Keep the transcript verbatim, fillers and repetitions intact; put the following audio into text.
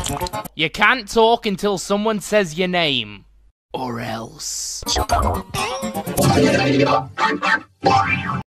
You can't talk until someone says your name. Or else.